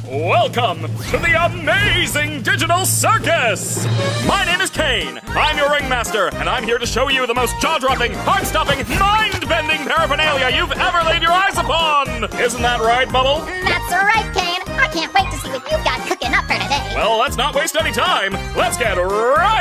Welcome to the amazing digital circus! My name is Kane. I'm your ringmaster, and I'm here to show you the most jaw-dropping, heart-stopping, mind-bending paraphernalia you've ever laid your eyes upon! Isn't that right, Bubble? That's right, Kane. I can't wait to see what you've got cooking up for today. Well, let's not waste any time. Let's get right